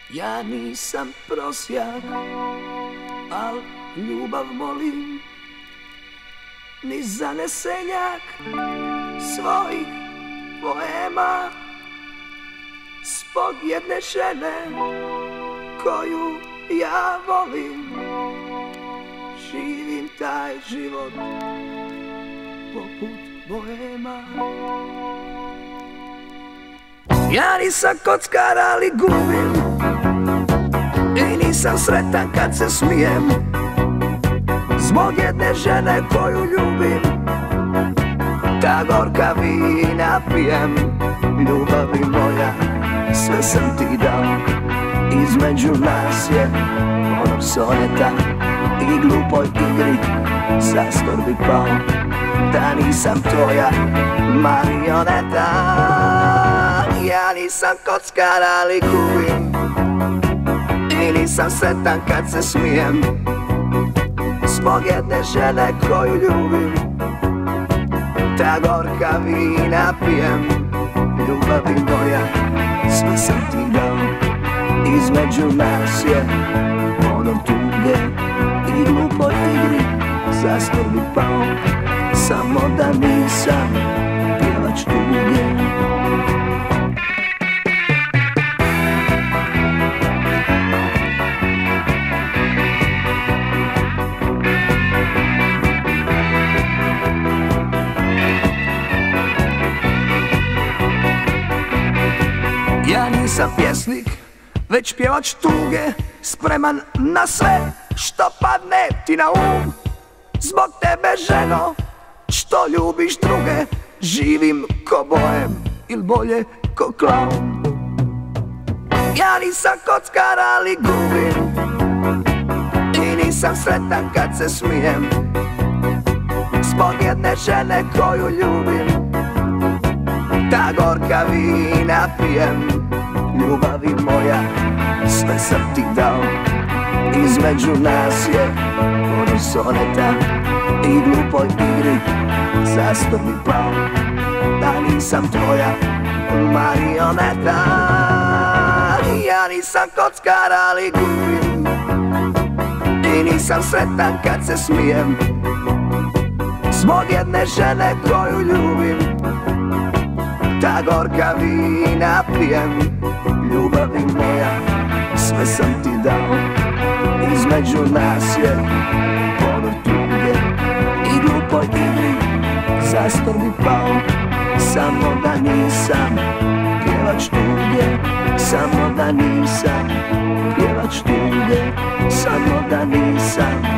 Ja nisam prosjak, al ljubav molim, ni zanesenjak svojih poema. Zbog jedne žene koju ja volim, živim taj život poput boema. Ja nisam kockar, ali gubim, i nisam sretan kad se smijem. Zbog jedne žene koju ljubim, ta gorka vina pijem. Ljubavi moja, sve sam ti dao, između nas je ono soneta i glupoj igri zastor bi pao. Da nisam tvoja marioneta. Ja nisam kockar, ali gubim, i nisam sretan kad se smijem. Zbog jedne žene koju ljubim, ta gorka vina pijem. Ljubavi moja, sve sam ti dao, između nas je ono tuge i glupoj igri zastor bi pao. Samo da nisam pjevač tuge. Ja nisam pjesnik, već pjevač tuge, spreman na sve što padne ti na um. Zbog tebe, ženo, što ljubiš druge, živim ko bohem, il bolje ko klaun. Ja nisam kockar, ali gubim, i nisam sretan kad se smijem. Zbog jedne žene koju ljubim, ta gorka vina pijem. Ljubavi moja, sve sam ti dao, između nas je ono soneta i glupoj igri zastor bi pao. Da nisam tvoja marioneta. Ja nisam kockar, ali gubim, i nisam sretan kad se smijem. Zbog jedne žene koju ljubim, ta gorka vina pijem. Ljubavi moja, sve sam ti dao, između nas je ponor tuge i glupoj igri zastor bi pao. Samo da nisam pjevač tuge, samo da nisam pjevač tuge, samo da nisam